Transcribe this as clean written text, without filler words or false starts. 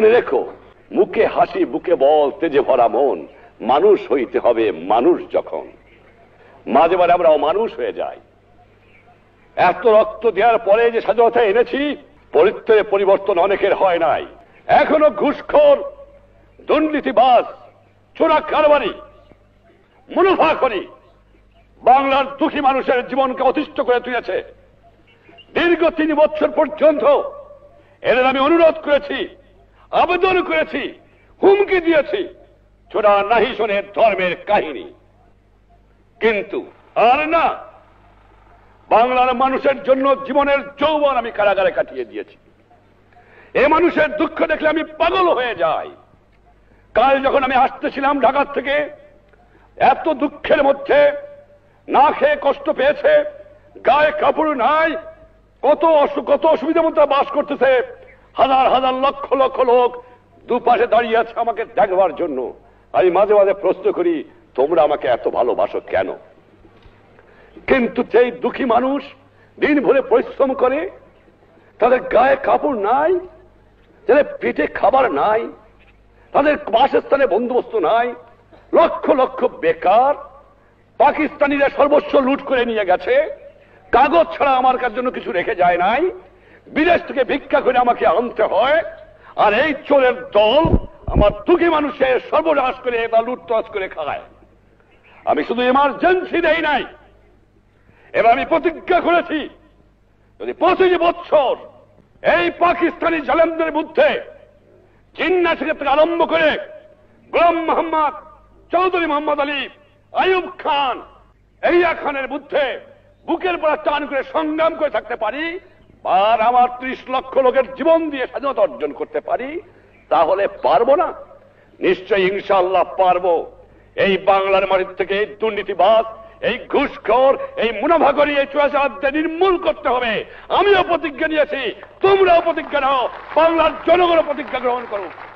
মনে রেখো, মুখে হাসি বুকে বল তেজে ভরা মন, মানুষ হইতে হবে মানুষ যখন। মাঝে মাঝে আমরা অমানুষ হয়ে যাই। এত রক্ত দেওয়ার পরে যে স্বাধীনতা এনেছি, পরিত্রে পরিবর্তন অনেকের হয় নাই। এখনো ঘুষখোর, দুর্নীতিবাজ, চোরা কারবারি, মুনাফাখোরি বাংলার দুঃখী মানুষের জীবনকে অতিষ্ঠ করে তুলেছে। দীর্ঘ 3 বছর পর্যন্ত এদের আমি অনুরোধ করেছি, আবেদন করেছি, হুমকি দিয়েছি, চোরা নাহি শোনে ধর্মের কাহিনী। কিন্তু আর না, বাংলার মানুষের জন্য জীবনের যৌবন আমি কারাগারে কাটিয়ে দিয়েছি। এ মানুষের দুঃখ দেখলে আমি পাগল হয়ে যাই। কাল যখন আমি আসতেছিলাম ঢাকা থেকে, এত দুঃখের মধ্যে না খেয়ে কষ্ট পেয়েছে, গায়ে কাপড় নাই, কত অসুবিধার মধ্যে বাস করতেছে। হাজার হাজার লক্ষ লক্ষ লোক দুপাশে দাঁড়িয়ে আছে আমাকে দেখবার জন্য। আমি মাঝে মাঝে প্রশ্ন করি, তোমরা আমাকে এত ভালোবাসো কেন? কিন্তু সেই দুঃখী মানুষ দিন ভরে পরিশ্রম করে, তাদের গায়ে কাপড় নাই, তাদের পেটে খাবার নাই, তাদের বাসস্থানে বন্দোবস্ত নাই, লক্ষ লক্ষ বেকার। পাকিস্তানিরা সর্বস্ব লুট করে নিয়ে গেছে, কাগজ ছাড়া আমার কাছে জন্য কিছু রেখে যায় নাই, বিদেশ থেকে ভিক্ষা করে আমাকে আনতে হয়। আর এই চোরের দল আমার দুঃখী মানুষের সর্বনাশ করে বা লুটতরাজ করে খায়। আমি শুধু এমার্জেন্সি দেই নাই, এবার আমি প্রতিজ্ঞা করেছি, যদি 25 বছর এই পাকিস্তানি জালেমদের বিরুদ্ধে জিন্না থেকে আরম্ভ করে গোলাম মোহাম্মদ, চৌধুরী মোহাম্মদ আলী, আইয়ুব খান, এহিয়া খানের বিরুদ্ধে বুকের পর টান করে সংগ্রাম করে থাকতে পারি, আর আমার 30 লক্ষ লোকের জীবন দিয়ে স্বাধীনতা অর্জন করতে পারি, তাহলে পারবো না? নিশ্চয়ই ইনশাআল্লাহ পারবো। এই বাংলার মাটির থেকে এই দুর্নীতিবাজ, এই ঘুষখোর, এই মুনাফাখোরি, এই চোরাচালানদের নির্মূল করতে হবে। আমিও প্রতিজ্ঞা নিয়েছি, তোমরাও প্রতিজ্ঞা নাও, বাংলার জনগণও প্রতিজ্ঞা গ্রহণ করো।